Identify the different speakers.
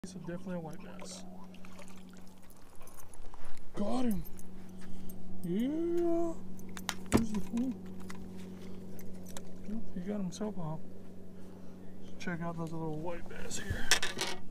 Speaker 1: It's definitely a white bass. Got him. Yeah. There's the fool. He got himself off. Let's check out those little white bass here.